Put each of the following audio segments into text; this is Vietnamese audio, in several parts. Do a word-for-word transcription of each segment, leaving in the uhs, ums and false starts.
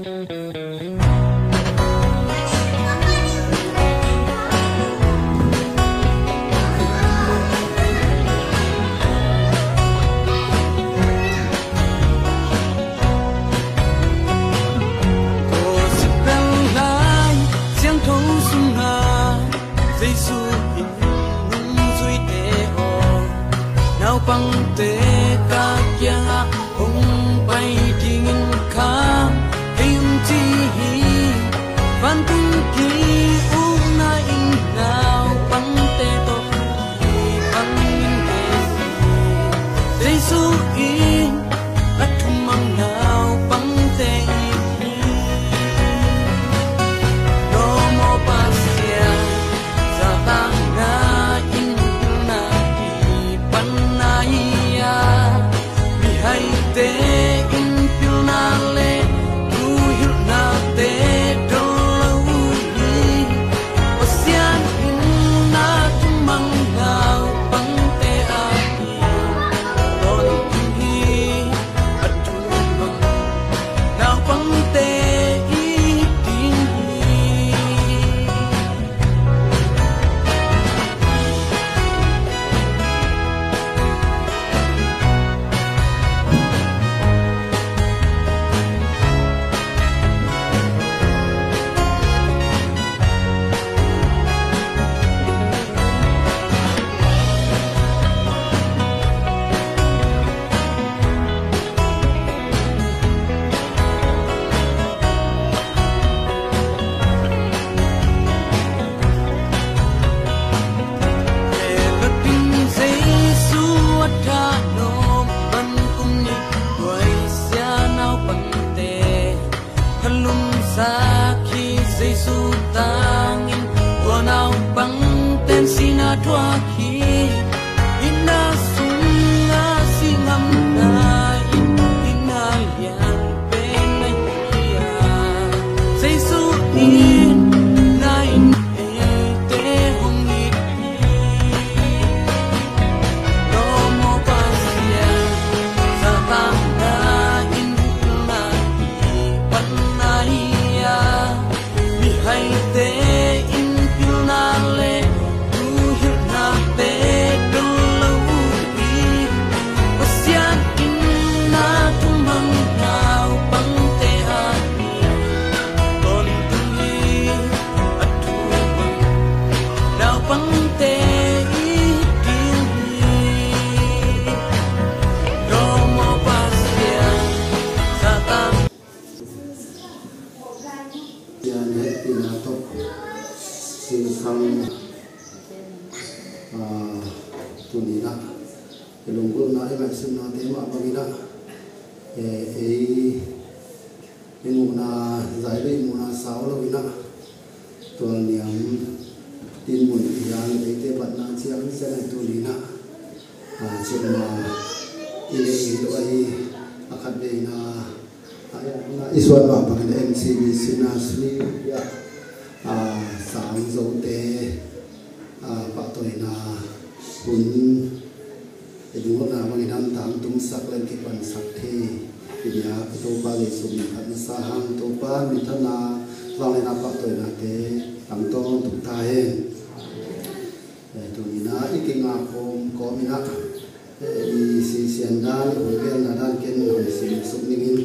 Bang te ka kya hong pai dingin ka him chi van tung ki u na in now bang te to bang in ke jesu in atum mang now bang te no mo pasia sa tang na in na pan hay te in piu na le tu hil na te do lâu đi pasian in na tu mang ngao bang te a hi don hi atu mang ngao bang te i tin tangin tua nào bang ten sina tua ki ina sunga singam na in ina lian pen na ya jesu in na in e te hong ni no mo pasia sa tang na in na pan na ya hay te in piu na le tu hil na te do lâu đi pasian in na tu mang nào bang te a hi ton tu hi atu bang nào bang te i tin hi do mo pasian sa tam sinh sang tu ni na lung gum na em sinh na te ma bagi na e e enu na zai le mu na sao lo na tu niam tin mun yang e te bat na chiang se na tu ni na a chim na ile i do ai akhat de na aya na iswa ba ba na M C B sina sni ya a sáng dấu tế à bảo tuổi là cuốn để đúng là bằng năm tháng tung sắc lên cái phần sắc thì thì nhà tô ba để dùng thân sa hàng tô ba mình thân là vào này là bảo tuổi là thế làm to tụng ta hen để tụi mình nói cái kinh ngạc hôm có mình á đi xì xiên đan hội viên là đan kiên hội xì sụp ninh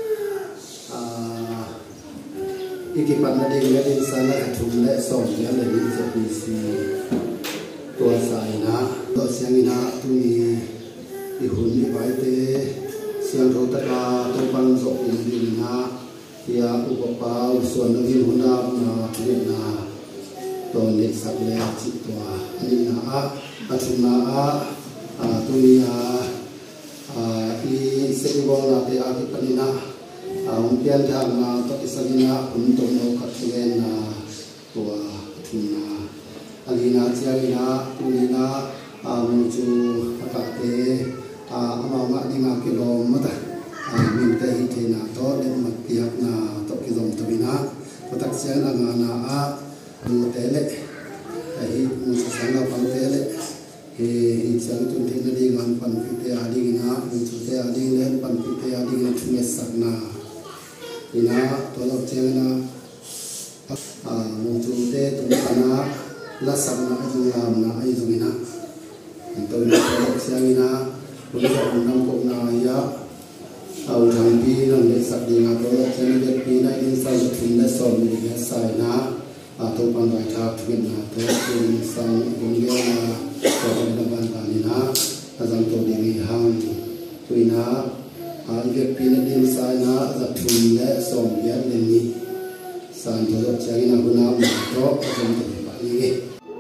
iki pan na ding le din sana athum le som ya le din se pi si tua sai na to siang ina tu ni i hun ni bai te siang tho ta ka to pan zo in din na ya u pa pa u suan no hin huna na le na to ni sak le chi tua ni na a athum na a tu ni a i se bo na te a ki panina ông tiên thằng là tất cả những cái cũng trong đó các cái là của thùng là anh na chia na tu na ông chú các cái ông mà đi ngang cái lò mất à mình thấy thì na to để mà tiệc na tất cái dòng tu na tất cả những cái là na à một thế lệ ấy một sáng là bằng thế lệ thì sáng chúng ta đi ngang phần phía tây đi na chúng ta đi lên phần phía tây đi ngang chung sắc na ina to lo cheng na a mu chu te tum sana la sam na ai dung lam na ai dung ina to na to lo cheng ina lu sa nam ko na ya au thang pi na le sak di na to lo cheng ge pi na in sa lu thum na som ni ge sai na a to pan vai tha thuen na to in sang gung ge na to na ban ta ni na azam to di ni hang tuina a ge pi na dim sai na za thum le som ya le ni san to lo cheng ina hu na ma to azam to ba ni ge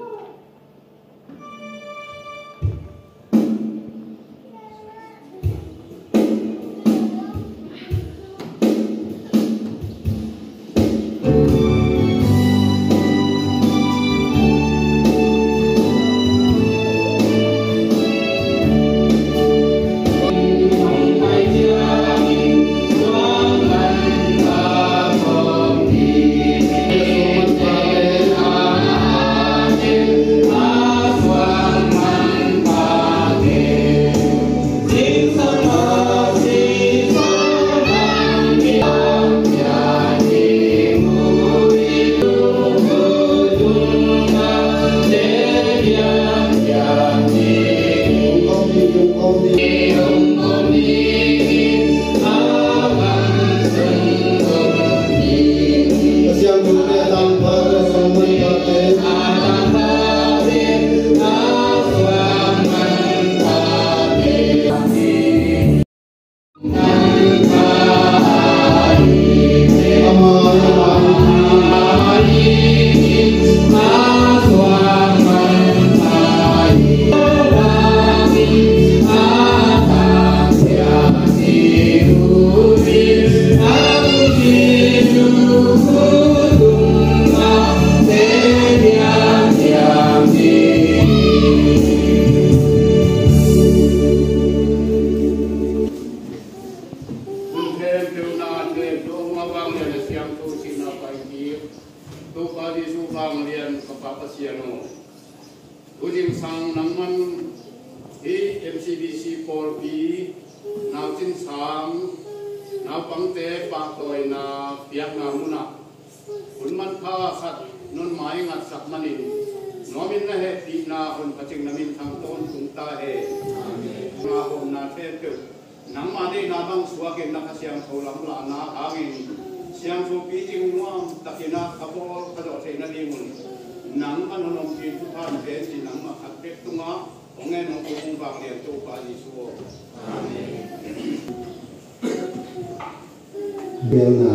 Bena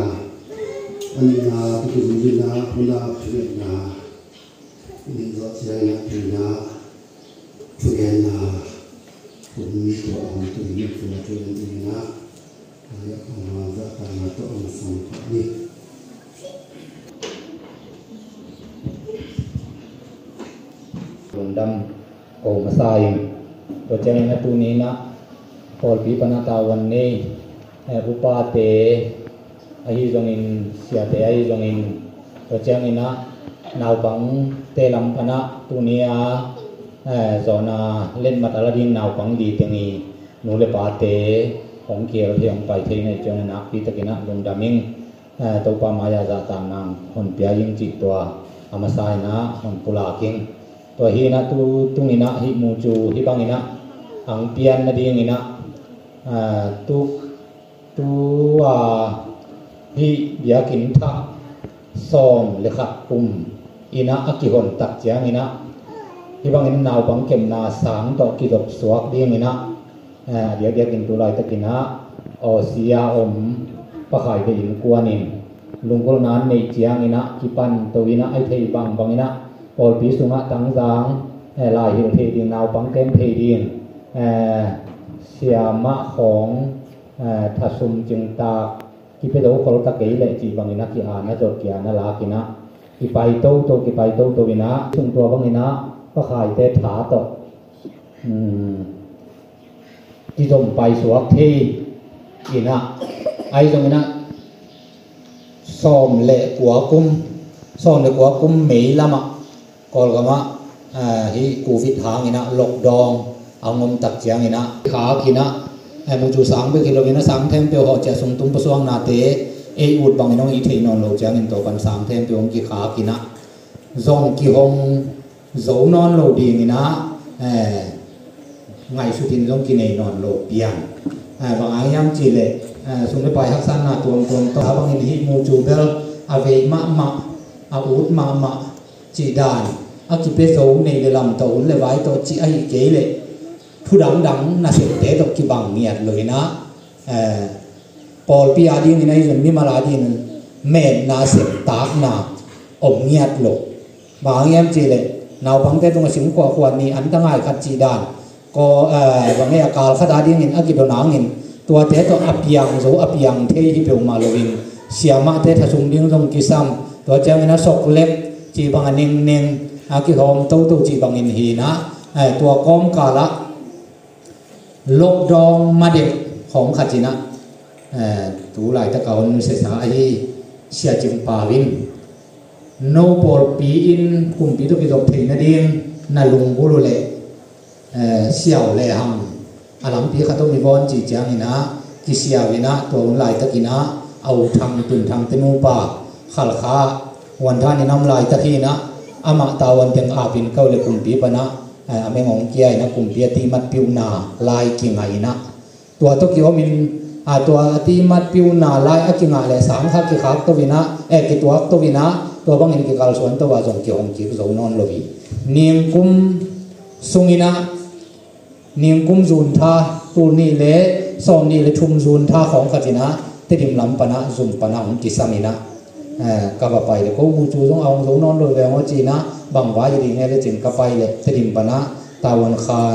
anina pikirina huna pirna ini zatiana pirna pugena pumi to on to ni puna to ni na ya ona za kana to on sampani Lundam o masai to chang na tu ni na pol bi panata wan nei rupa te ai dong in sia te ai dong in to chang ina nau bang te lam pana tu nia zona len matala din nau bang di tengi nu le pa te hong kia lo hiang pai thei nei chong na pi takina lundaming to pa maya za tam nang hon pia ying chi to amasai na hon pula king to hi na tu tungina hi mu chu hi bangina ang pian na ding ina tu tu a hi biakin tha som le khat kum ina akihon tak chiang ina hi bangin naw bang kem na sang to ki dop suak ding ina dia dia kin tu lai takina o sia om pakhai be in kuanin lungkol nan nei chiang ina kipan to ina ai thei bang bang ina pol pi sunga tang jang lai hi thei ding naw bang kem thei ding sia ma khong tha sum jing ta ki pe do khol ta ke le chi bang ina ki ana jot ki ana la kina ki pai to to ki pai to to ina sung to bang ina pakhai te tha to ki dom pai suak thei ina ai jong ina som le kwa kum som le kwa kum mei lama kol gama hi covid hang ina lockdown angom tak chiang ina kha kina ai mu chu sang be kilo ina sang them pe ho cha sung tum pa suang na te เออุดบางน้องอีเทนอนโลจางอินโตกันสามเทมตัวองกิขากินะซองกิฮงโซนอนโลดีนี่นะเออไงสุดินซองกินเอนอนโลเปียงเออบางอย่างยามจีเลยเออสุนทรไปฮักสันนาตัวตัวตัวบางอินฮิมูจูเบลอเวมะมะอาอุดมะมะจีดานอากิเปโซในเวลาตัวอุ่นเลยไว้ตัวจีไอเกลเลยผู้ดังดังน่าเสียเตะตัวกิบังเงียดเลยนะเออพอปีอาดีนี่ในส่วนนี้มาลาดีนั้นแม่น่าเสียตากน่าอมเงียดโลบางอย่างจีเลยนาวบางแต่ตรงสิ่งกว่าควรนี้อันตั้งง่ายขัดจีดานก็เออบางอย่างกาลขัดอาดีนี่อากิโดนางนี่ตัวเตะตัวอับยังโซอับยังเทที่เปลมาลวินเสียมาเตะทัศน์ดิ้งตรงกิซัมตัวเจ้านี่นะสกเล็บจีบางอันนิ่งนิ่งอากิหอมตู้ตู้จีบางอินหีนะเออตัวก้มกาละลบดองมาเด็กของขัดจีนะเออตัวหลายตะเกาเสียสาไอเสียจิมปาวินโนบอลปีอินคุมปีตุกิดอกเทนดิงนาลุงบุรุเลเออเสียวเลหังอาลังปีขัดต้องมีบอลจีจางอินะกิเสียวินะตัวหลายตะกินะเอาทางตุนทางเตนูปาขัลขาวันท่านี่น้ำลายตะทีนะอามาตาวันเต็งอาบินเก้าเลยคุมปีปนะอเมงงเกียนะคุมปีตีมัดปิวนาลายกิ่งไงนะตัวตุกิว่ามินตัวตีมัดปิวนาลายอกิ่งอะไรสามขักกิขักตัววินะเอกิตัวตัววินะตัวบางอินกิกาลส่วนตัวจงเกี่ยวของกิกโซนอนโลวีเนียงกุมสุงินะเนียงกุมจูนท่าตัวนี้เละสองนี้เลยชุมจูนท่าของกัจินะที่ดิมลำปนะจุมปนะของกิสามินะกับไปเลยก็มูจูต้องเอาโซนอนโลวีเอาจีนะบางว่าจะดีไงเลยจึงกับไปเลยที่ดิมปนะตาวันคาน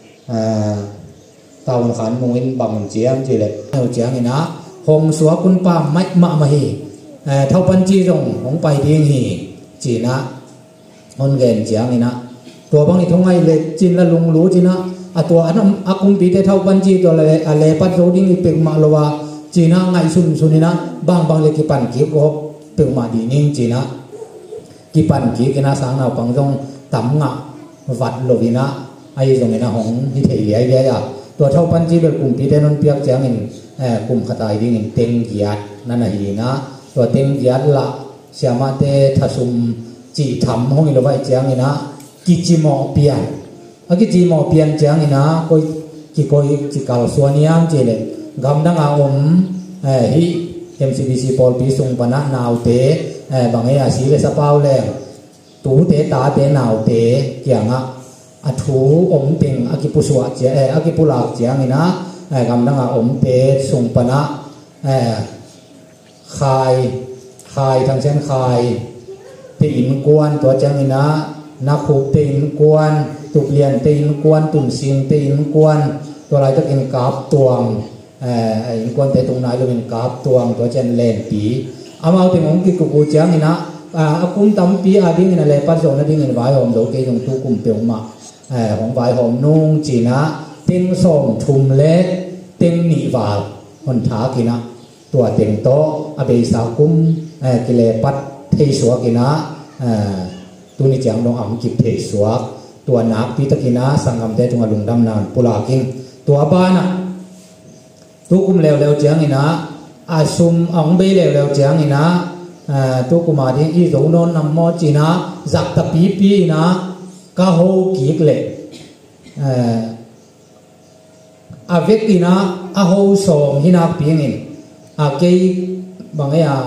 ตาวันคานมุินบังเจียมจีเลยเอาเจียงนี่นะหงสัวคุณป้าไม่มามาฮีเท่าปันจีรงของไปเดียงฮีจีนะคนเก่งเจียงนี่นะตัวบางนี่ทงไงเลยจีนละลุงรู้จีนะอ่ะตัวอันนั้นอากุมปีเตเท่าปันจีตัวเลยอะไรปัดโรดิ้งนี่เป็นมาลวาจีนะไงซุนซุนนี่นะบางบางเลยกี่ปันกี่ก็เป็นมาดีนิ่งจีนะกี่ปันกี่กินะสังเราปังจงต่ำงะวัดโลวินะไอ้ตรงนี้นะของที่เทียเยอะๆตัวเท่าปันจีเป็นกลุ่มปีเตนนเปียกเจียงอินเอ่อกลุ่มขตายดิ้งอินเต็งเกียดนั่นน่ะฮีนะตัวเต็งเกียดละเสียมาเตทัศุมจีทำห้องอินไว้เจียงอินะกิจิโมเปียนอากิจิโมเปียนเจียงอินะก็กิโกยจิกาลส่วนนี้เจเลยกำดังอาอมเอ่อฮีเอ็มซีบีซีพอลปีสุงปนะนาวเตเอ่อบางอย่างสีเลยสปาวแรงตูเตตาเตนาวเตเกี่ยงอ่ะอัถูอมติงอากิปุสวะเจเออากิปุลาเจียงนี่นะเอ่อกำลังอมเตสุงปนะเอ่อคายคายทางเส้นคายตีนกวนตัวเจียงนี่นะนักขุตีนกวนตุกเลียนตีนกวนตุนซิงตีนกวนตัวอะไรจะกินกาบตวงเอ่อไอ้กวนเตตรงไหนเราเป็นกาบตวงตัวเจนเลนปีเอามาเอาถึงองค์กิกุกูเจียงนี่นะอ่าอากุมตั้มปีอาดิ้งนี่แหละปัจจุบันดิ้งนี่ไว้หอมโดเกยงทุกุมเปียวมาเอ่อของไว้หอมนุ่งจีนะเต็งส่งทุมเล็กเต็งหนีวาลคนท้ากินะตัวเต็งโตอเบสากุมเอ่อกิเลปัดเทสวกินะเอ่อตัวนี้เจียงดงอ่ำกิบเทสวตัวนักปีตะกินะสังคมเตตุงลุงดำนานปุลากิงตัวบ้านนะทุกุมเลวเลวเจียงนี่นะอาซุมอ่องเบเลวเลวเจียงนี่นะตัวกุมาที่อีโดนนนำมอจีนะจักตะปีปีนะกะโฮกีกเล่อาเวกินะอาโฮสมหินักปีงินอาเกยบางอย่าง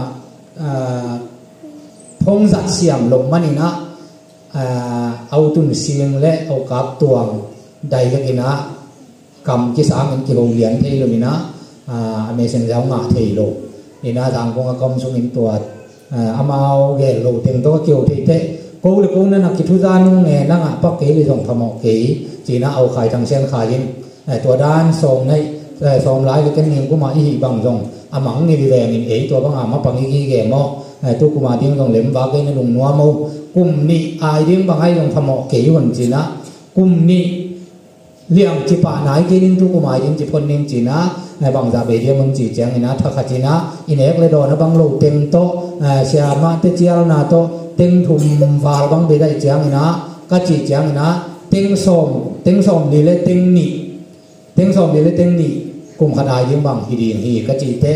พงจัดเสียมลงมันนี่นะเอาตุนเสียงและเอากับตัวใดก็กินะกำกิสามันกิโลเหรียญเทโลมินะอเมริกันแล้วงาเทโลนี่นะทางกองกรมส่งอินตัวอามาเอาเกลโลเต็งตัวเกี่ยวที่เตะกูเลยกูนั่นนักกิทุจานุ่งเงนั่งอ่ะปักเกลี่ส่งทำออกเกยจีน่าเอาขายทางเส้นขายยินตัวด้านส่งในส่งหลายก็เป็นนิ่งกูมาอีบางส่งอามังนี่ดีแรงอินเอตัวบางอามาปังอีเกมอตัวกูมาดิ้งส่งเล็มวาเกนลุงนัวมูกุมนี่ไอดิ้งบางไอส่งทำออกเกยวันจีน่ากุมนี่เลี้ยงจีป่าไหนกินทุกคนหมายถึงจีคนนิ่งจีนะในบางจากเบียมึงจีเจียงนี่นะถ้าขัดจีนะอินเอกเลยโดนนะบางโลเต็มโตเสียมาเตจียลนาโตเต็งทุ่มวาลบางเบียได้เจียงนี่นะก็จีเจียงนี่นะเต็งส้มเต็งส้มดีเลยเต็งนี่เต็งส้มดีเลยเต็งนี่กุมขดายยิ่งบางฮีดีฮีก็จีเตต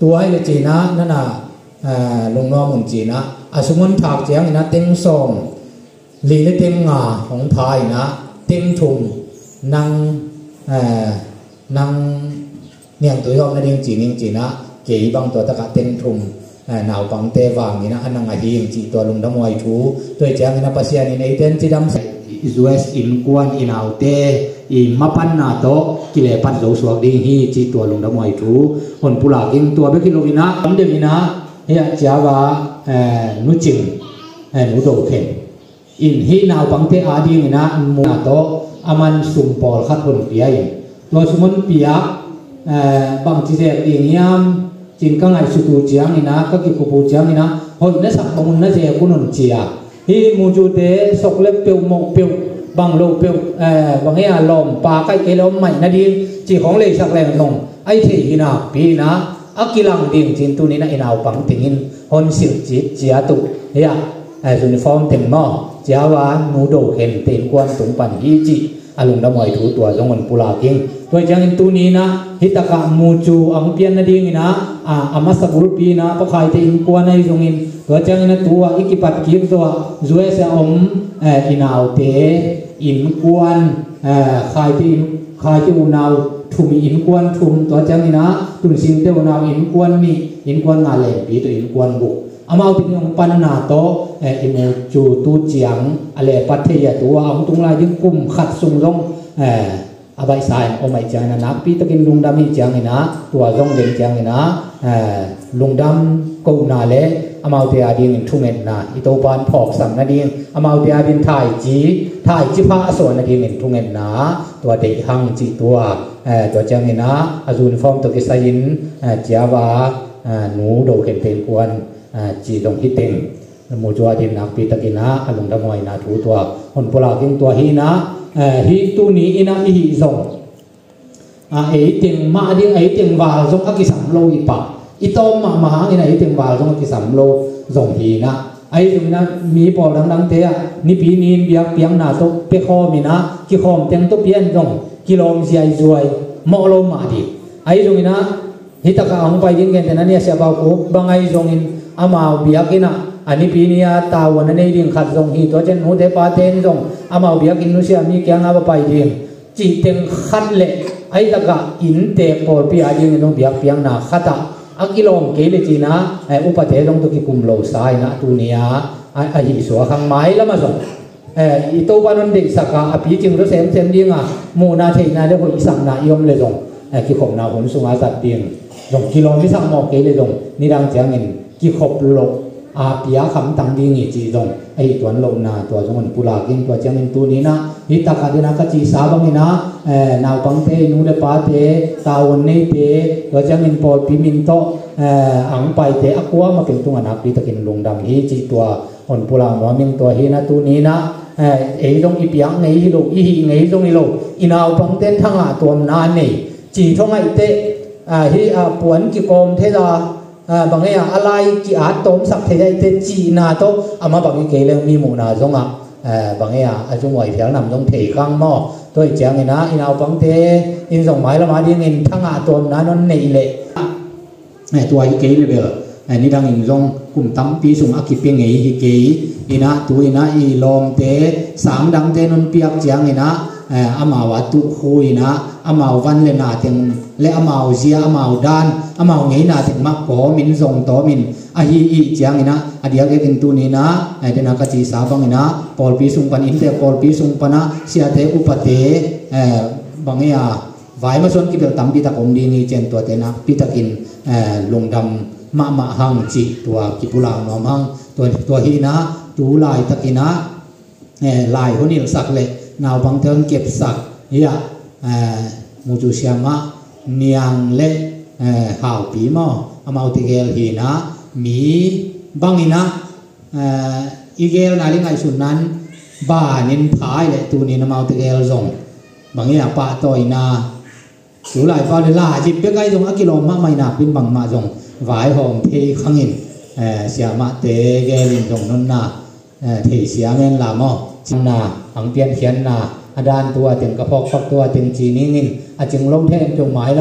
ตัวให้จีนะนั่นน่ะลงน้อมุนจีนะอาสมุนถากเจียงนะเต็งซองลีและเต็งงาของพายนะเต็งทุ่มนั่งนั่งเนี่ยตัวยอมนั่นเองจีนิ่งจีนะเกี่ยบางตัวตะกะเต็งทุ่มหนาวบังเตวางนี่นะอันนั้นไอ้หิงจีตัวลงดำมวยทูตัวเจียงนะปัสยานี่ในเต็นจีดำใส่ยูเอสอินกวนอินเอาเตอีมาปันนาโตกิเลปันโลสวกดิ้งฮีจีตัวลงดำมวยทูคนปุลากิงตัวเบกิโลวินะอันเดวินะเฮียจ้าว่านุจิงนุโดเข็นอินฮีนาวบังเตอาดิ้งนะมุนาโตอามันสุมปอลขัดคนเปียยตัวสมุนเปียบางทีเด็กดิ้งยามจิงกังไอสุตุจียงนี่นะก็กิคุปูจียงนี่นะพออินสักบางมุนนั่นเจ้ากุนนจียฮีมูจูเตสกเล็บเปียวมงเปียวบางโลเปียวบางเฮียลมปาไก่เกลมใหม่นาดีจีของเลยสักแรงนงไอเทียนะปีนะอักิลังดิ่งจินตุนี้นะอินเอาปังติงินฮอนสิจิจียตุเฮียไอยูนิฟอร์มเต็มหม้อจียวานูโดเห็นเต็มกวนตุงปันฮีจีอารมณ์ดำมวยถูตัวจงวันปุลากิงตัวจังอินตุนี้นะฮิตากะมูจูอังเปียนนาดีงินะอ่าอามาสกุลปีนะปะใครเต็มกวนในจงอินตัวจังอินตัวอิกิปัดกิมตัวจวยเสียอมเอ่ออินเอาเตอินกวนเอ่อใครที่ใครที่อุณาวทุมีอินกวนทุมตัวจังอินะตุนสิงเตอุณาวอินกวนมีอินกวนงาเลปีตัวอินกวนบุกอามาติงปันนาโตเอ่ออิมูจูตูเจียงอะไรปัทยาตัวอังตุงลายยิ่งกุมขัดสุงลงเอ่ออาบายสายโอไม่จังนะนักปีตะกินลุงดำมีจังอินะตัวจงเด่นจังอินะเอ่อลุงดำกูนาเลอามาเตียดินทุ่มเอ็นนาอิโตปานพอกสังนาดินอามาเตียดินถ่ายจีถ่ายจีพระอสวรนาดินทุ่มเอ็นนาตัวเด็กหังจีตัวเอ่อตัวจังอินะอาจูนฟอร์มตัวกิสยินเอ่อเจ้าวาหนูโดเข็นเต็มกวนจีดงฮิตเต็งมูจัวดินนักปีตะกินะอารมณ์ดำมวยนาถูตัวคนปุลากิงตัวฮีนะฮีตูนี้อินะอิฮิซงไอเต็งมาดิไอเต็งวาซงอักิสัมโลอิปะอิโตมมาหาอินะไอเต็งวาซงอักิสัมโลซงฮีนะไอตรงนั้นมีปอดังดังเตะนิปีนีนเบียกเปียงนาโตเปคอมินะกิคอมเตียงโตเปียนซงกิโลมเสียจวยมอโลมาดิไอตรงนั้นฮิตากะอังไปดิ้งกันแต่นั้นเนี่ยเสียบ่าวกูบางไอซงอินอามาเบียกินะอันนี้ปีนี้ตาวันนี้ดิ้งขัดทรงฮีตัวเช่นหูเทปาเทนทรงอามาเบียกินนุเสียมีแกงอาไปดิ้งจีเต็งขัดเละไอ้ตะกะอินเตปอลปีอาดิ้งน้องเบียกเปียงนาขัดอ่ะอักิลองเกลจีนะไอ้อุปเทศต้องตุกิคุมโลสายนะตัวนี้อ่ะไอ้หิสัวขังไม้ละมาส่งเอ่ออีตัววันนั้นเด็กสักอ่ะปีจึงรู้เซมเซมดิ้งอ่ะมูนาเทนาเดี๋ยวอีสังนายอมเลยส่งไอ้กิขบนาหุ่นสุงอาสัตดิ้งส่งกิโลมิสังหมอกเกลเลยส่งนี่ดังเจียงเงินกิขบโลอาเปียคำตั้งดีงี้จีดงไอ้ตัวลงนาตัวจงมันปุลากินตัวจังเป็นตัวนี้นะฮิตากาดินักจีสาบังนี่นะเอ่อนาวปังเตนูเดปาเตตาวันนี้เตตัวจังเป็นปอดพิมินโตเอ่ออังไปเตอกัวมาเป็นตัวนักปีตะกินลงดำฮีจีตัวคนปุลาหมอมิงตัวฮีนะตัวนี้นะเอ่อไอ้ตรงอีเปียงไงฮิโลอีฮีไงตรงนี้โลอีนาวปังเตทั้งหาตัวนานี่จีท่องไอเตอ่าฮีอ่าปวนกิโกมเทดาบางอย่างอะไรกี่อาตมสักเท่าไรเตจีนาโตอามาบางทีเกลือมีหมูนาจงอ่ะบางอย่างอาจงไหวเพียงนำจงเทข้างหม้อตัวเจียงไงนะอินเอาบางเทอินส่งหมายละมาดีเงินทั้งอาตมนั้นนั่นนี่เลยตัวไอ้เกลือเบลอันนี้ดังอินจงกลุ่มตั้มปีสุ่มอากิเปียงไงฮิเกยอินะตัวอินะอีลมเตสามดังเตนนเปียกเจียงไงนะอามาวัตุคุยนะอามาวันเลนาเตียงและอามาเสียอามาด้านอามาไงนาเตียงมักโกมินทรงโตมินอาฮีอีเจียงนะอดียกเกินตัวนี้นะไอเดนักจีสาบังนะปอลปีสุงปันอินเตปอลปีสุงปันะเสียเทอุปเตบางอย่างไว้มาส่วนกิเบลตั้มปีตะกมดีนี่เจนตัวเตนะปีตะกินลงดำมะมะหังจีตัวกิปุลาหนอมหังตัวตัวฮีนะตูลายตะกินะลายคนนี้สักเลยนาวบางเทิงเก็บสักเฮียมูจูเซียมะเนียงเละหาวปีมออามาติเกลฮีนะมีบางนี่นะอีเกลนาลิงไอสุนนั้นบ้านินพายเลยตัวนี้นามาติเกลส่งบางอย่างปะต่อยนาสูหลายฟ้าเลยล่าจิบเปียกไอส่งอักิโลมะไม่หนักเป็นบางมาส่งหวายหอมเทขังอินเสียมะเตเกลินส่งนนนาเทเสียแม่นลามอชินาอังเปียนเขียนนาอดานตัวถึงกระพอกฟักตัวถึงจีนิ่งอินอาจึงลงเทนจงหมายละมะอ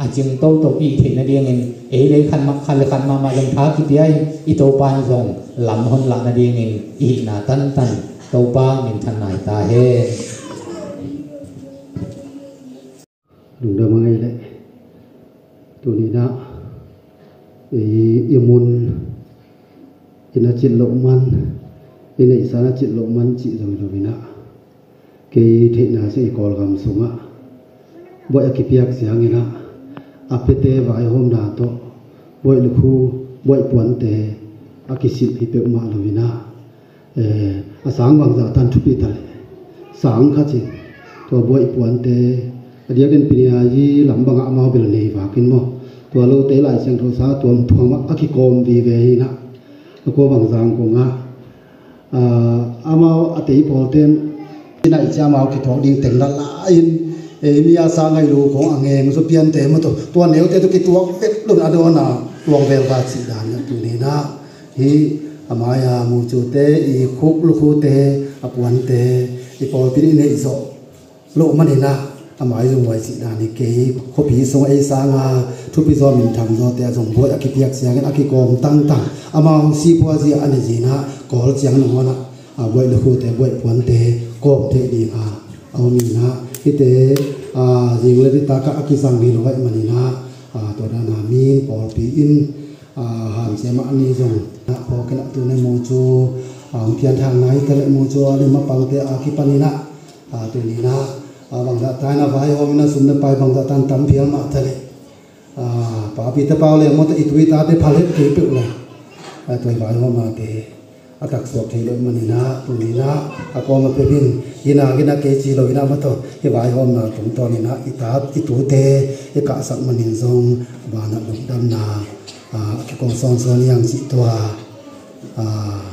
à chừng tô tô kỳ thì nó điên in ấy lấy khăn mặc khăn lấy khăn mà mà lần thá kí ấy ít tô pan rồng làm hôn lạc nó điên in ít na tan tan tô pa mình thành này ta hết đúng đâu mà ngay đấy tụi này đã yêu môn thì nó chuyện lộ man cái này sao nó chuyện lộ man chị rồi rồi nè cái thế nào sẽ có làm xuống á bởi cái việc gì nghe nè apete vài hôm nào to bởi lúc khu bởi buồn tệ à cái sự thì biểu mà rồi nè à sáng bằng giờ tan chụp đi tay sáng khác gì tôi bởi buồn tệ dia den pinia yi lam banga ma bel nei wa kin mo to lo te lai sang tho sa tuam thoma aki kom vi ve hi na ko bang jang ko nga a amao atei polten nai cha mau ki thong ding teng la la in e mi a sa ngai lu ko angeng so pian te ma to to neu te to ki tuak vet lun ado na tuang vel va si dan na tu ni na hi amaya mu chu te i khuk lu khu te apuan te i pol pi nei zo lo ma ni na amai dùng ngoài chị đàn đi kế có phí sống ấy sang à thu phí do mình thằng do te dùng bội aki piak xiang cái aki com tăng tăng among si po gì anh gì na có chiang nó na à bội là khu te bội quan te com te đi à ông mình na cái te à gì người ta cả aki sang đi rồi mà na à tôi đã làm mi bỏ phí in à hàm xem mà anh dùng na bỏ cái nắp tu này mua chu à phiền thằng này cái lại mua chu nên mà bằng te aki panina à tu ni na bằng dạ tai na vai hôm na sum na pai bằng dạ tan tam phiel ma thale à pa pi ta pau le mo ta itui ta te phalet ke pe la a toi vai hôm ma te atak sok thei lo mani na tu ni na a ko ma pe bin ina gina ke chi lo ina ma to he vai hôm na tum to ni na ita itu te e ka sak manin zong ba na dum dam na a ke ko son son yang chi to a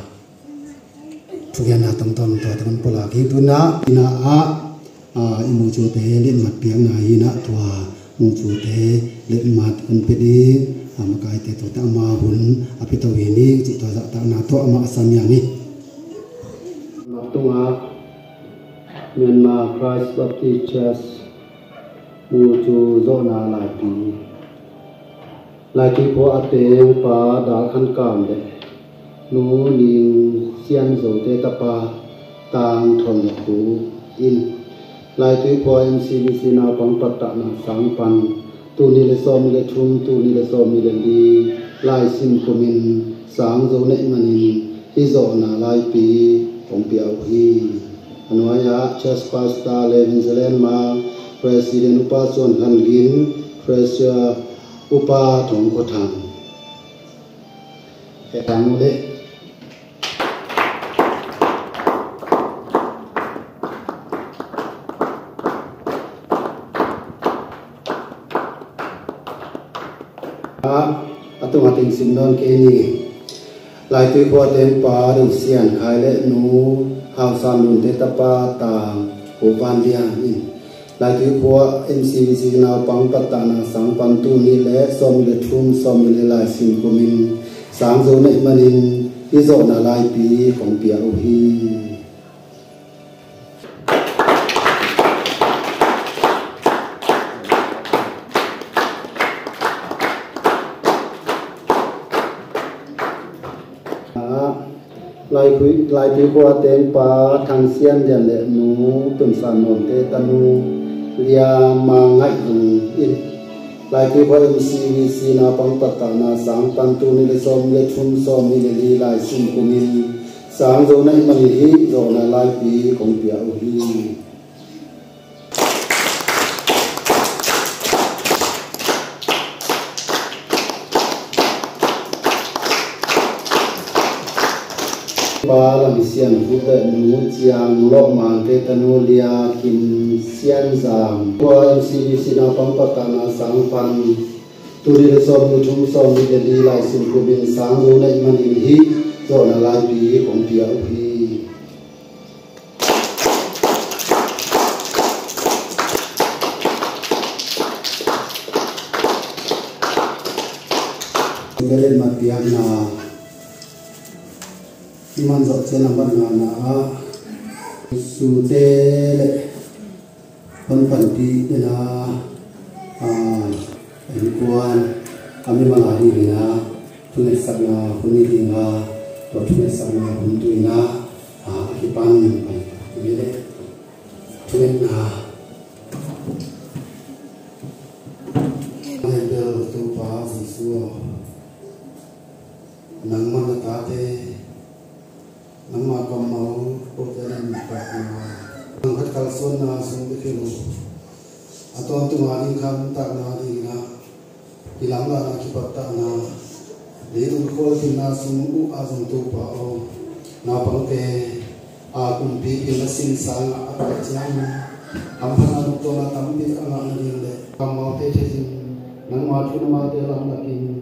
thu gen na tom tom to ton pola ki tu na ina a à imu chu te len mat piang na hi na tua mu chu te len mat an pe di ama kai te to ta ma hun api to hi ni chi to za ta na to ama asam yang ni ma tu a Myanmar Christ Baptist Church mu chu zo na la pi la ki po ate pa da khan kam de nu ning sian zo te ta pa tang thon khu in lai tu po em xê bê xê na pang patta na sang pan tu ni le som le thum tu ni le som ni le di lai sim komin sang zo nei manin hi zo na lai pi ong piao hi anwaya church pastor le Zealand ma president upa chon han gin treasurer upa thong ko thang he tang le atung ating simnon ke ni lai tu ko ten pa du sian khai le nu hau sam nun te tapa ta ho van dia ni lai tu ko em xê bê xê na pang patta na sang pan tu ni le som le thum som le lai sim ko min sang zo nei manin i zo na lai pi kong pia o hi lai quý lai quý qua tên pa thằng xiên liền lệ nú tuần sản nổn tê tanu lia ma ngại in lai quý qua em xê bê xê na pang patta na sang pan tu ni le som le thum som ni le li lai sim kumin sang zo nai mani hi zo na lai pi kong pia u hi ba la misian fu te nu chiang lo mang te tanu lia kim sian zam ko em xê bê xê na pang patta na sang pan tu ri le som nu thum som ni le li lai sim ko bin sang zo nai mani hi zo na lai pi kong pia u hi ngelen ma pia na iman zo chen number na na su te le pan pan ti na a em quan kami mangari ina tunai sakna huni dinga to tunai sakna huntu ina a hipan ile tunai na Nandel tu pa Yesus nang mana tate nang makamau poterin pakna nang hat kalson na sung bikilu atau tu ngaling kam tak na dina ilang na kipatta na dito ko tina sung u azung tu pa o na pangte a kumpi pinasin sang apachang amhana to na tambi ang ang dile kamau te te nang ma tu na ma te lang lakin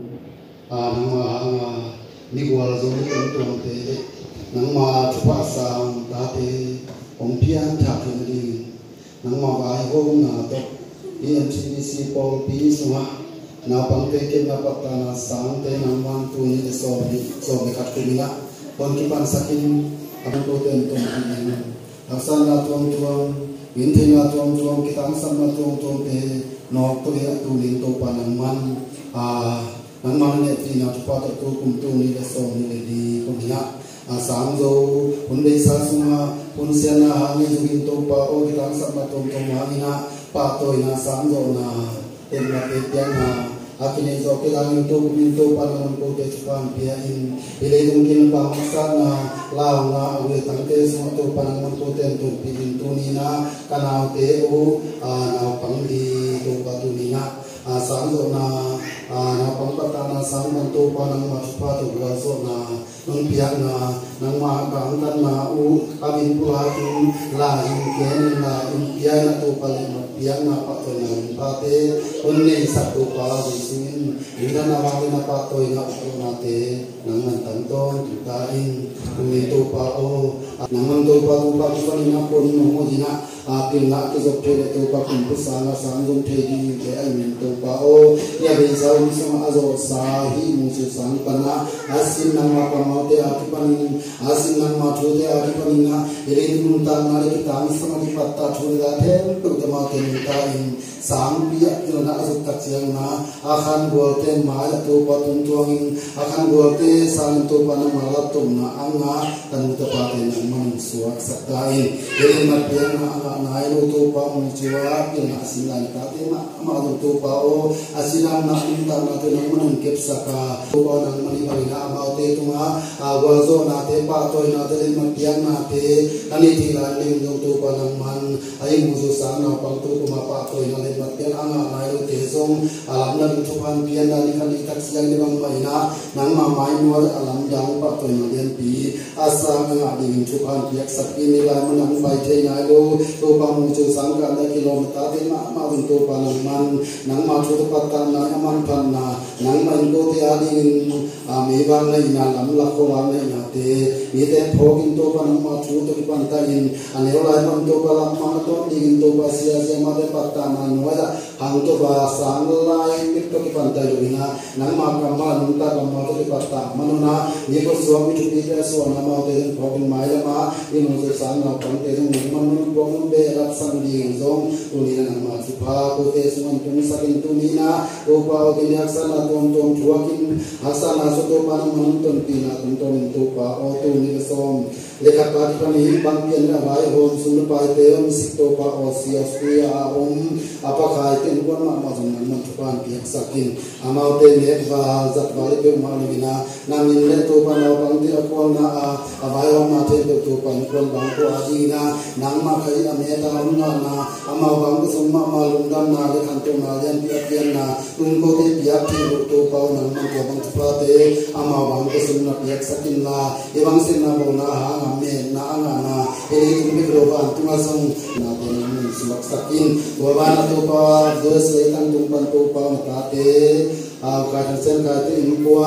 a nang ma anga ni gwal zo ni to te nang ma chwa sang ta te om pian tha phin ni nang ma vai ho na to i M C D C Paul P Suma na pang te ke na patta na sang te nang man tu ni so ni so be kat ni na pon ki pan sakin ang to te to ni asan na tuang tuang in the na tuang tuang ki tang sam na tuang tuang te no to ya tu ni to pa nang man a nang man ne ti na pa to tu kum tu ni so ni le di ko ni na a sang zo un be sa suma un se na ha ni zu to pa o ki tang sam na tuang tuang ma ni na pa to ina sang zo na en na te tiang na akine zo ke lang to kum to pa nang ko te chuan pia in ile dung kin ba sa na lao na ave tang te so to pa nang ko te to pi in tu ni na kana te o a na pang di to pa tu ni na a sang zo na a na pang pa ta na sang man to pa nang ma pa to ga zo na nang pia na nang ma ka ang tan na u amin pu ha tu la in ken na in pia na to pa le ma pia na pa to na pa te on ne sa to pa di sin ina na wa na pa to ina to na te nang man tan to tu ta in ni to pa o nang man to pa tu pa tu ni na pon no mo di na a pin na ke zo te to pa kum pu sa na sang dum te di ke ai min to pa o ya be sa un sa ma zo sa hi mu su sang pa na asin nang ma pa ma te a ki pa ni asin nang ma thu te a ki pa ni na ire ni mun ta na le ki ta mi sa ma ki patta thu da the tu ta ma te ni ta in sang pi a ki na azu ta chiang na a khan go te ma la to pa tum tuang in a khan go te sang to pa na ma la tum na ang na tan ta pa te nang man suak sa ta in ire ma pe na a na lo to pa mu chua ki na sin la ta te ma ma lo to pa o asilam na in ta na te nang man kep sa ka to pa nang mani ma na ma te tu ma a wa zo na te pa to na te ma pian na te ani ti la ling do to pa nang man ai mu zo sa na pa to ko ma pa to na le ma pian anga na lo te zong alam na tu pan pian na ni kan ni tak siang ni bang mai na nang ma mai mu alam dang pa to na den pi asa nga ding tu pan piak sak ni la man nang bai te na lo to pa mu zo sang ka na kilomita te ma ma un to pa nang man nang ma thu pa ta na man pan na nang man ko te a ding a me bang na ina lam la ko la na na te ni te phogin to pa nang ma thu to ki pan ta in ane la man to pa lam ma to ding to pa sia sia ma te pa ta na no da hang to ba sang lai mi to ki pan ta lo ina nang ma ka ma nun ta ka ma to ki pa ta ma no na ni ko so mi thu ki ta so na ma te phogin mai la ma ni no so sang na pan te ni ma nun ko mun be rak sang ding zong tu ni na ma chu pa ko te so man tu sa kin tu ni na o pa o ki yak sa na tom tom chua kin asa na so to pa na man ton pi na ton ton to pa o tu ni so lekha pa ki pa ni bang pian na vai hom sun pa te om sik to pa o si os pi a om apa khai te ko ma ma jong na tu pan pi sa kin amau te ne va zat va le pe ma ni na na min le to pa na pang ti ko na a a vai om na te to pa ni kon bang ko a di na nang ma khai a me ta om na na amau bang ko sum ma ma lum dam na le khan to na yan pi pian na tun ko te pi a ti to pa nang ma ko bang pa te amau bang ko sum na pi sa kin la e bang sin na bo na ha na me na na na e ni tu mi ro ba tu ma song na te ni sulak sakin wa ba na to pa do se tang tum pan to pa na ta te a ka sen ka te in kuan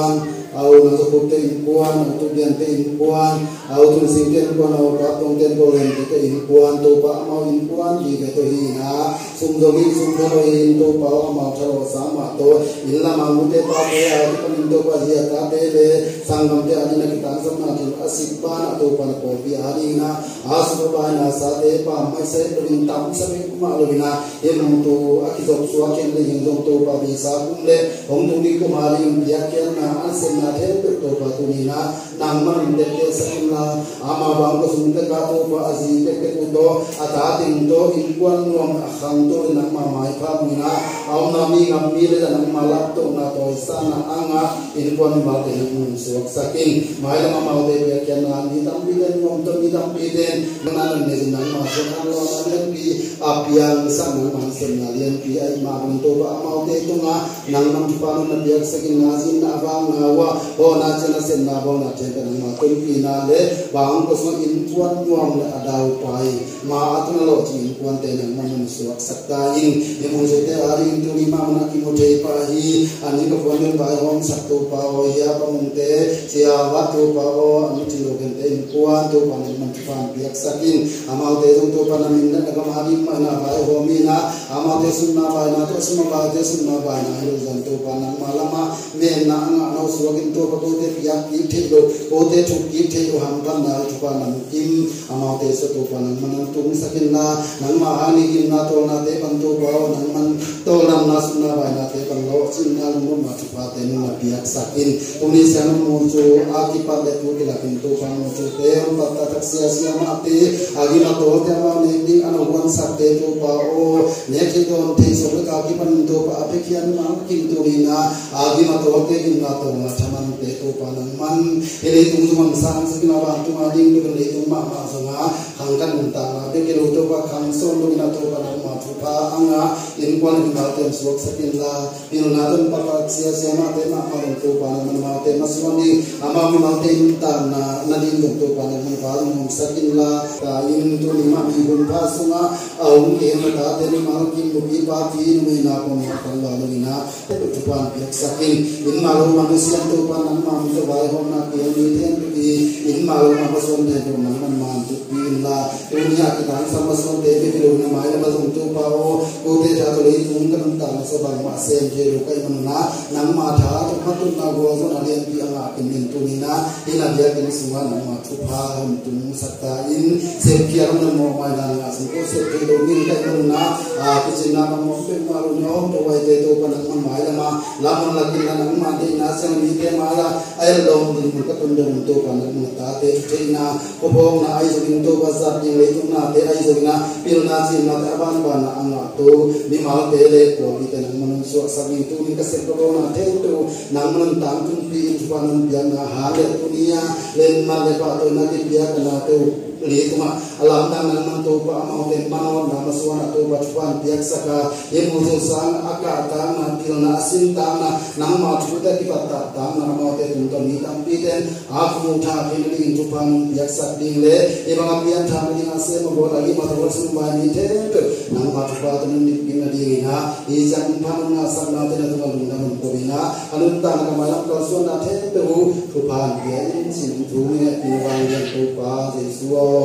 au na so te in kuan au tu bian te in kuan au tu sing ten kuan au ka tong ten ko len te in kuan to pa mau in kuan di ve to hi na sum do gi sum do in to pa ma tho sa ma to in la ma mu te pa pe a ti pin to pa hi ka te le sangam te ani na ki tan sam na ti asik pa na to pa ko pi ani na asu pa na sa te pa mai se to in tam sa me ma lo na e no to a ki dok suwa ken le hin dok to pa bi sa kum le hong tu ni ko ma ri um ya ken na an se na the pe to pa tu ni na nang man de te sa kum la ama bang ko sum te ka to pa azi te ke ku do ata ting do in kwan nuam a khang to na ma mai pa mu na au na mi ngam mi le na ma lap to na to sa na anga in kwan ma te mu suak sakin mai la ma ma de pe ken na ni tam bi den nuam to ni tam bi den na na ne na ma so na lo na bi apiang sa na ma sem na lian pi ai ma mun to ba ma te to nga nang nam pa na biak sakin na zin na ba nga wa ho na chena sen na bo na te ka ma ko pi na le bang ko so in kwan nuam le adau pai ma atuna lo chi in kwan te na ma mun suak sakta in e mo se te ari tu ni ma na ki mo te pa hi ani ko pon ba hom sak to pa o ya pa mun te sia wa to pa o ani ti lo gen te in kwan to pa ni man fan biak sakin ama te jong to pa na min na ka ma ni ma na ba ho mi na ama te sun na ba na to sun ba te sun na ba na lo zan to pa na ma la ma me na nga no suak in to pa to te biak ki te lo o te thu ki te o ham pan na to pa na kim ama te so to pa na man tung sakin na nang ma ani kim na to na te pan to ba nang man to nam na sun na ba na te pan lo chin na lo ma to pa te na biak sakin uni sa no mo jo a ki pa le tu ki la kin to pa mo jo te on pa ta tak sia sia ma te agi na to te ma ne ni ano wan sa te to pa o ne ki don te so ka ki pan to pa ape ki an ma kim to ni na agi na to te kin na to na chaman te to pa nang man ele tu ju man sang sa na ba tu ma ding to le tu ma ma sa nga hang kan mun ta na be ki lo to pa khang so lo na to pa nang ma tu pa anga in kwan ki ma te suak sa kin la pil na don pa pa sia sia ma te ma ma to pa nang ma te ma so ni ama mi ma te ta na na ding to pa nang ma pa mo sa kin la ta in tu ni ma mi gun pa su nga au ke ma ta te ni ma ki mu bi pa ti ni na ko ma pa la lo ni na te tu pa bi sa kin in ma lo ma ni sian to pa nang ma mi to bai ho na ke ni ten bi in ma lo ma pa so ne to nang man ma tu bi la dunia ki dan sa ma so te bi lo na ma ya ma so to pa o ko te ja to le tu kan ta na so ba ma se je ro kai man na nang ma tha to ma tu na go so na len bi anga kin nin tu ni na ina dia kin su ma nang ma tu pa hum tu sakta in se kia ro na mo ma na na so ko se ke lo ni kai man na a ki chin na mo pe ma ro no to wai te to pa nang ma ma la ma la ma la kin na nang ma de na sa ni te ma la ai lo ni mu ka tun de to pa nang ma ta te te na ko bo na ai so kin to ba sa ni le tu na te ai so na pil na chin na ta ban ba na anga to ni ma te le ko ni te nang man so sa ni tu ni ka se ko na te to nang man tang tu pi tu pa nang bia na ha le tu ni ya len ma le pa to na ti bia ka na te le tu ma alam tang nang man to pa ma te ma no na ma so na to ba tu pan biak saka ye mu so sang aka ta na pil na sin ta na nang ma tu ta ti pa ta ta na ma te tu to ni tam pi ten a fu tha pi ni tu pan biak sak ding le e ba pian tha ni na se mo bo la gi ma to su ba ni te nang ma tu pa tu ni pi na di na e jang pan na sa na te na tu lu na mun ko bi na anun ta na ma la ko so na te tu tu pan biak in sin tu ni pi wa ya tu pa je su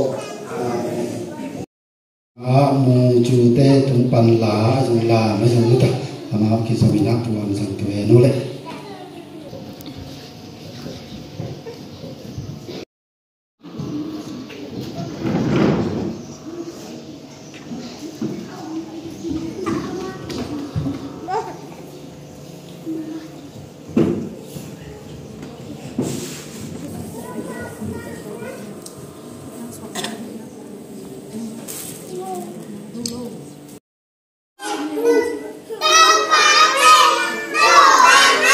a mu chu te tum pan la ju la ma ju ta ama ki so bi na tu an san tu e no le Bye.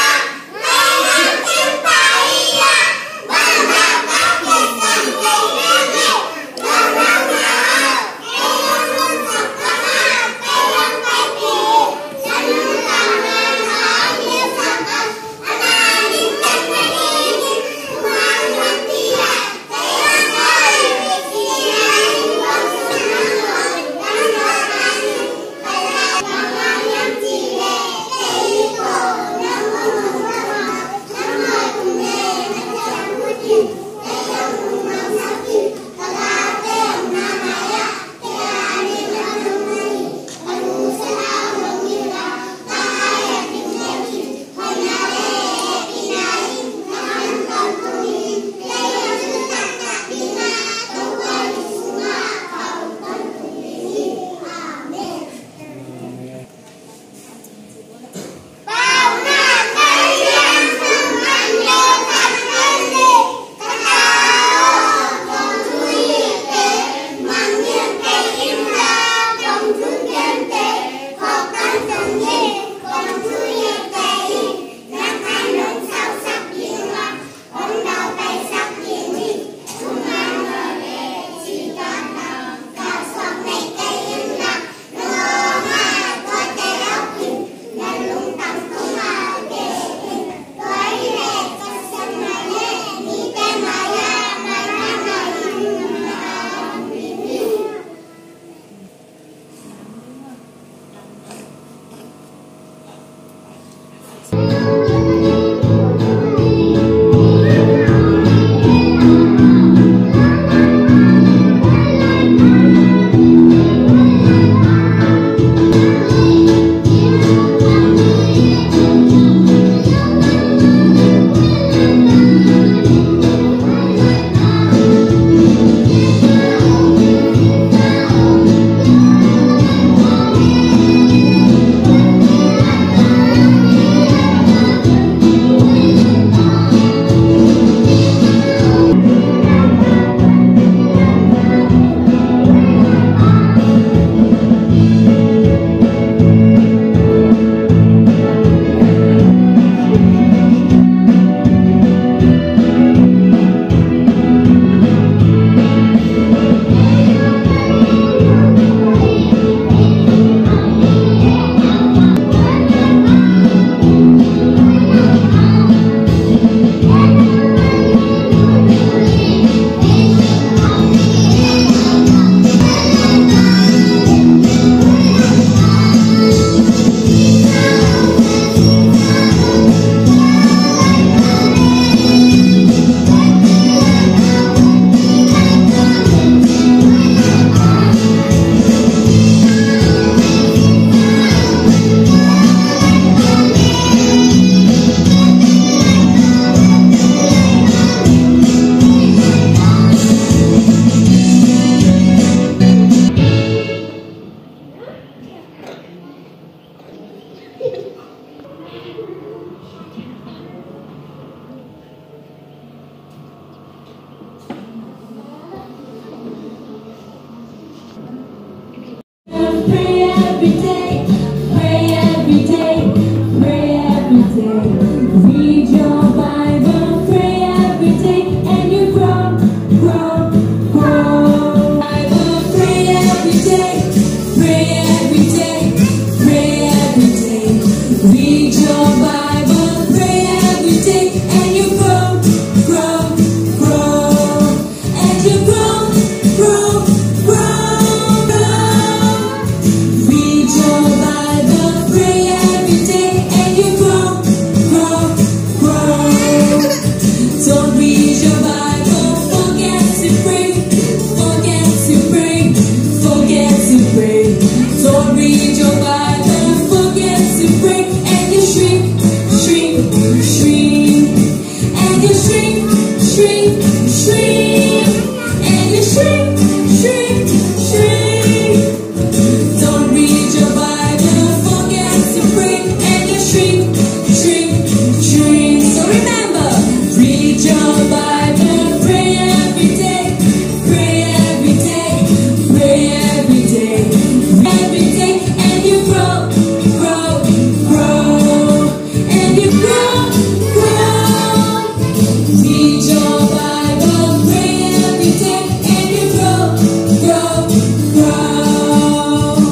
every day, pray every day, pray every day. Read your Bible, pray every day, and you grow, grow, grow. Bible, pray every day, pray every day, pray every day. Read your Bible, pray every day, and you grow, grow, grow, and you grow, grow, grow, grow. Read your Bible, pray every day, and you grow, grow, grow. Don't read your Bible, forget to pray, forget to pray, forget to pray. Don't read your Bible, forget to pray, and you shrink, shrink, shrink, and you shrink, shrink, shrink, and you shrink, shrink, shrink. Don't read your Bible, forget to pray, and you shrink, shrink, shrink. So remember, read your Bible, pray every day, pray every day, pray every day, every day, and you grow, grow, grow, and you grow, grow. Read your Bible, pray every day, and you grow, grow, grow.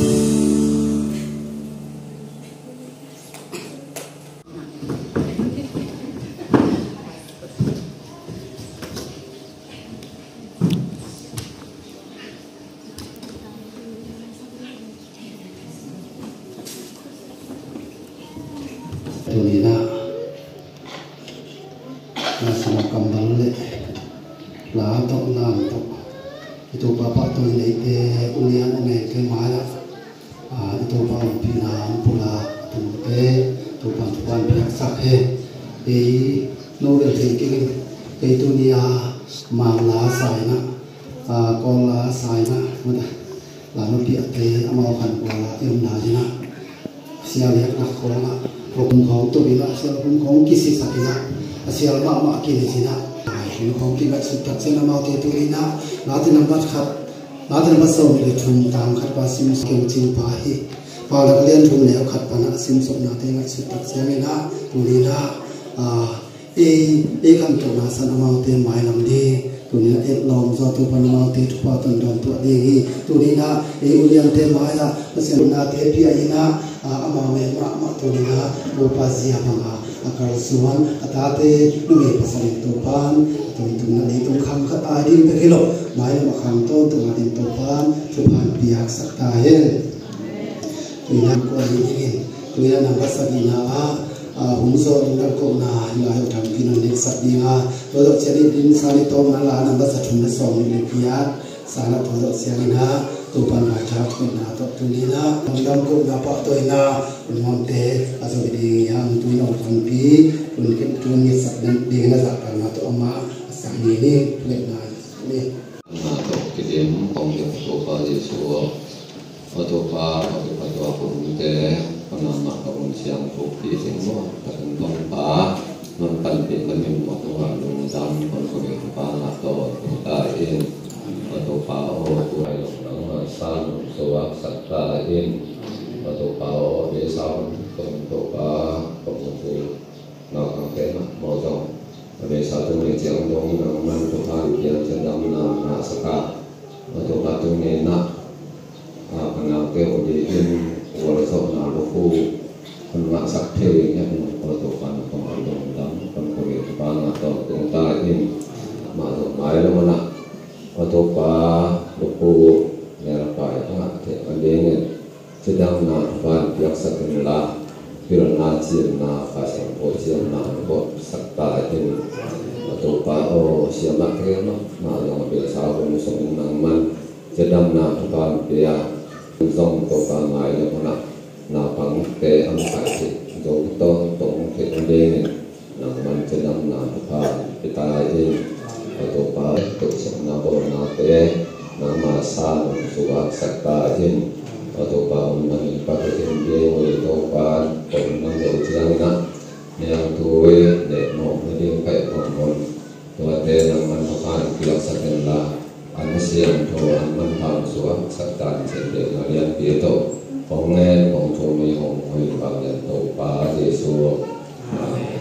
Tunina nasa kambal le la to nan to itu bapa tu ni ke ulian ne ke mala ah itu bapa pina pula tu ke tu pan pan pihak sak he e no le ke ke ke tu ni a mang la sai na ah kong la sai na muda la no pi te amau kan wala em na ni na sia le na ko na Rung kong tu bila sial rung kong kisi sakina sial mak mak kini sina rung kong kibat sutak sina mau te tu lina nanti nampak kat nanti nampak sau le thum tam kat pasim skill cing pahi pada kalian thum le kat pana sim sok nanti ngat sutak sina tu lina ah e e kan tu nasan mau te mai lam di tu lina e lom zo tu pana mau te tu pa ton don tu di tu lina e ulian te mai la sial na te pi aina ama me ma ma tu lina lupa zia manga akal suan atate nungi pasal tu pan tu tu na ni tu kham khat ai dim pe kilo mai ma kham to tu na dim tu pan tu pan piak sak ta hen tu na ko ni ni tu na na pasagina a hum so na ko na la yo tham kin ni sak ni nga to do cheri din sa ni to na la na ba sa thum na so ni pia sa na to do siang na tu pan ma cha tu na to tu ni na ngam ko na pa to na ngam te aso di hang tu no kan pi tu ni tu ni sak dan di na sa kan na to ma sa ni ni le na ni na to ke dem kong ke to pa je so o to pa o to pa to ko te pana ma ka un siang to pi sing mo ka un tong pa non pan pe kan mi mo to ha lu dam kon ko ke pa na to ta in o to pa o tu ai lo na san so wa sa ta in o to pa o de sa kon to pa ko tu na ka ke na mo to de sa tu ni chiang dong na man to pa pi cha dam na na sa ka o to pa tu ni na a pana ke o de in o lo so na lo ku kon na sak the ya o to pa na ko ma dong dam kon ko ke pa na to tu ta in ma to mai lo na o to pa lo ku ne ra pa ya te a de ne cha dam na pa yak sak ni la pira na chi na fa sang o chi na ko sak ta in o to pa o sia ma ke no ma lo be sa ko no so na man cha dam na pa pe ya dong to pa mai lo na na pang ke am ka chi do to tong ke de ne na man cha dam na pa pe ta in o to pa to sa na bo na te na ma sa no so wa sak ta in o to pa man pa ke de o to pa to na do chiang na ne tu we ne mo ne de ka ko mo to te na man pa ki la sa ken la an siam to an man pa so wa sak ta che de na lian pi to Hồng Nhen, Hồng Trung Mi Hồng Huy Bằng Nhân Tổ Bá Giê-xu. Amen.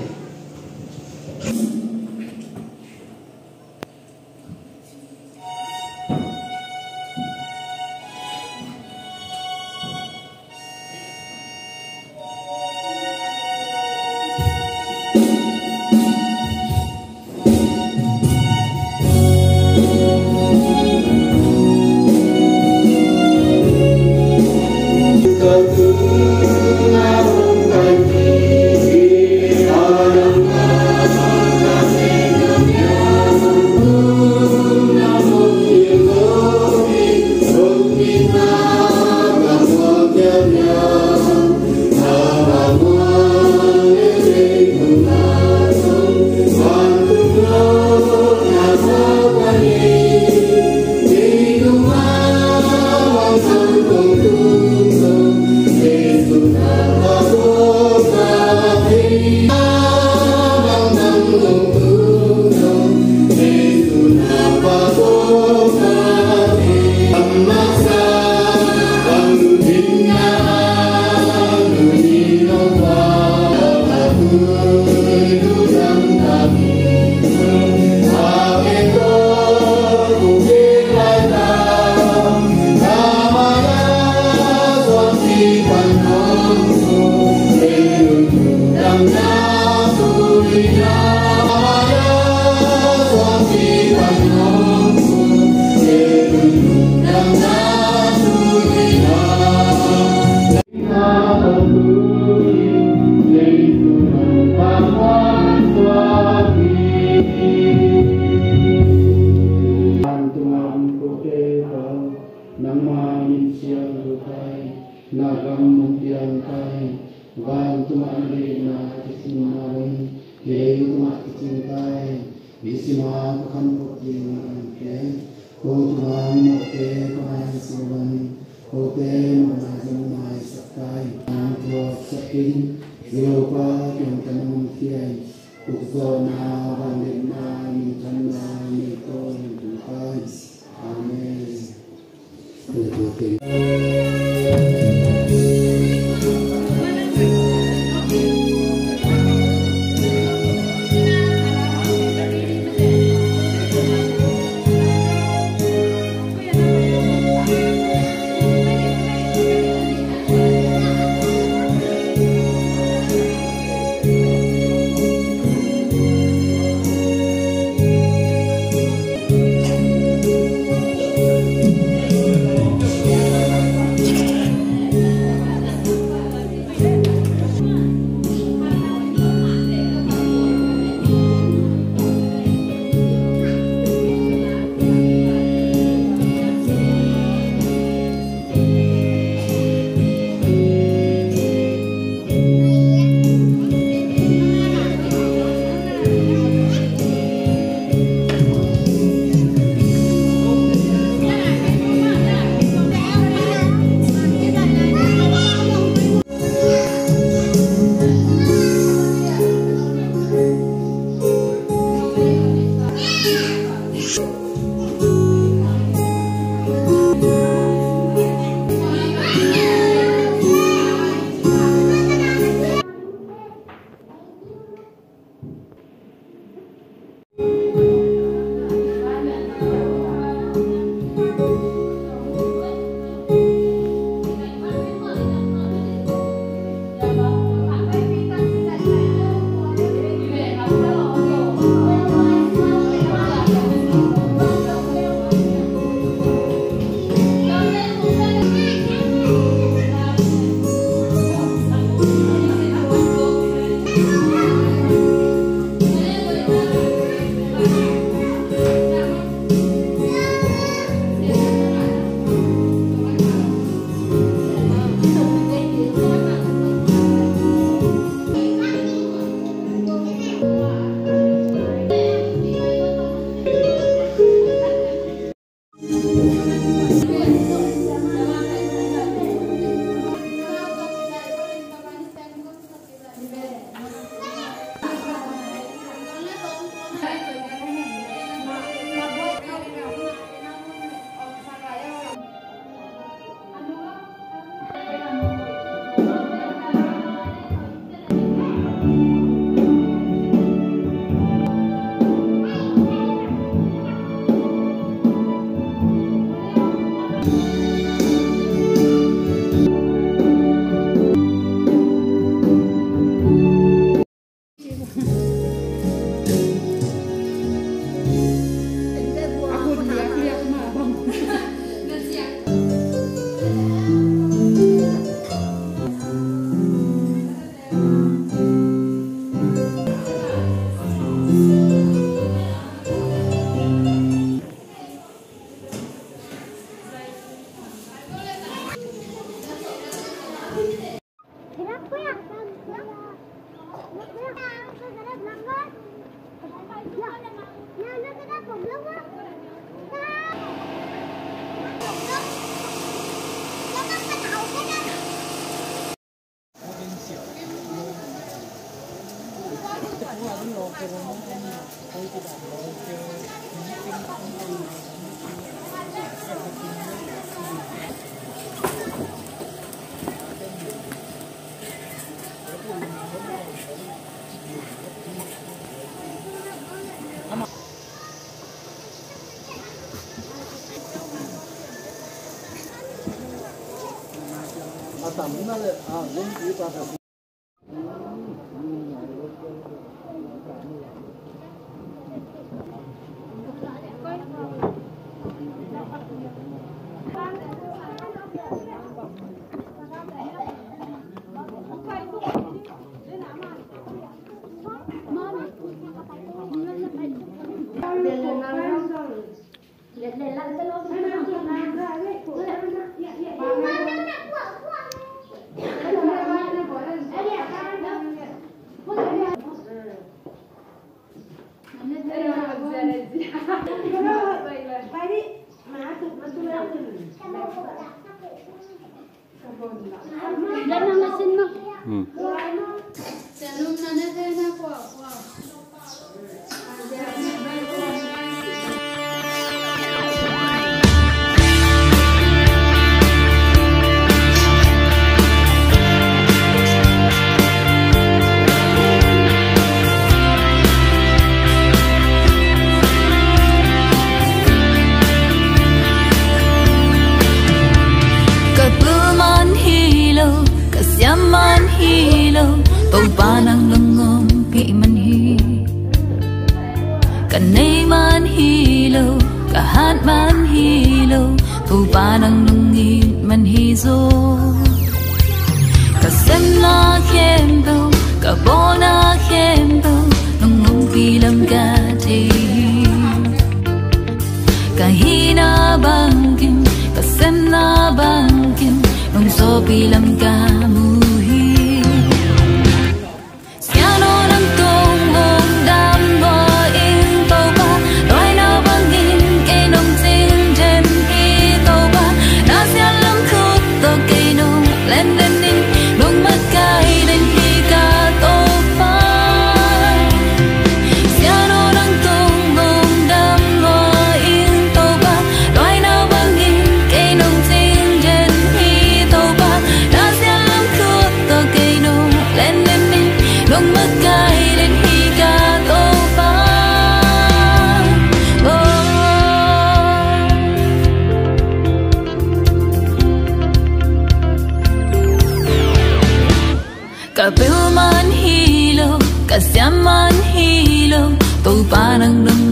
Ka pilman hilo, ka siaman hilo, tu panang